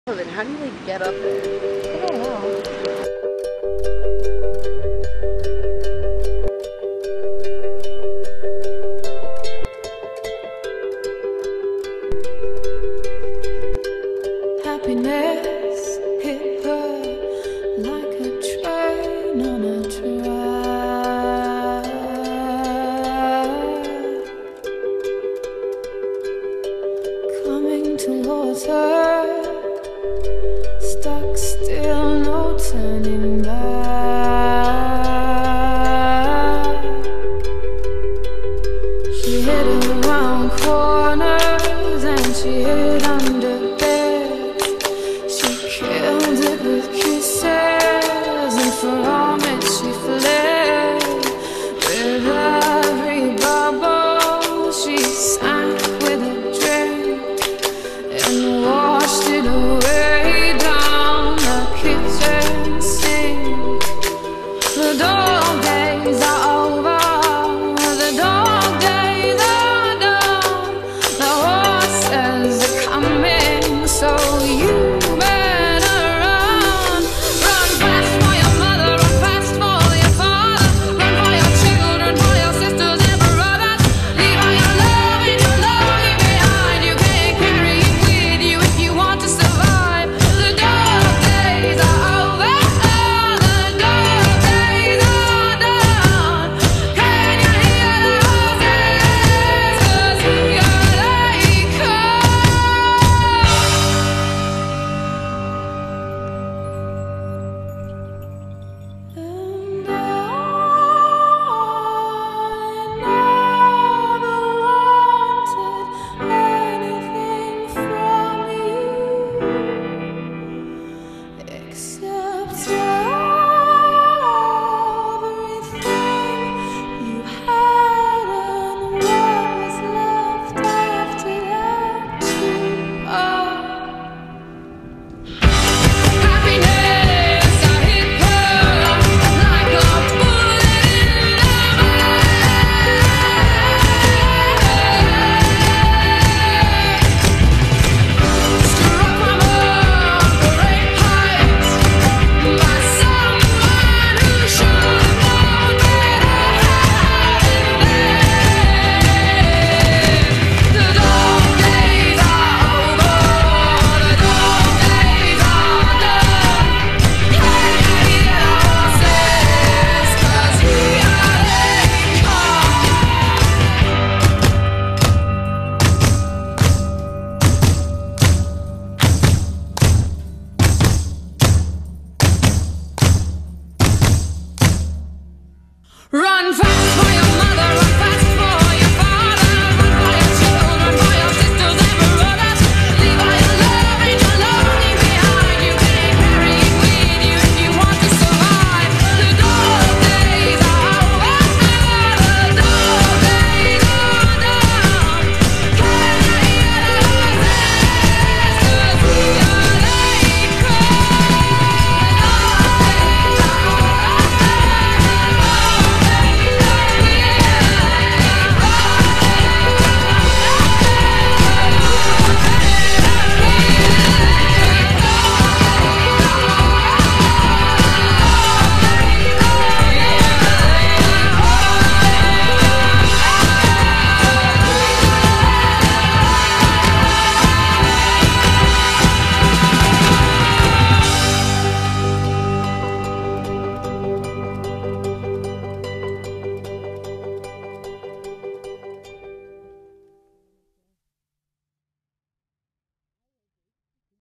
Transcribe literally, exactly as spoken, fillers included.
Then how do you like get up there? I don't know. Happiness hit her like a train on a track, coming towards her, stuck still, no turning back. She hid around corners and she hid under beds. She killed it with kisses, and from it she fled. With every bubble she sank with a drink and washed it away down the kitchen sink. The dog days are over, the dog days are done. The horses are coming, so you better run. Run fast for your mother, run fast for your father, run for your children, for your sisters and brothers. Leave all your love and your longing behind. You can't carry it with you if you want to survive. The dog days are over, the dog days are done. Can you hear the horses? 'Cause here they come. And I never wanted anything from you except everything you had and what was left after that too. Oh. Happiness, I hit her like a bullet in the back. Struck from a great height by someone who should have known better. The dog days are over, the dog days are done. Can you hear the horses? 'Cause here they come. Run fast.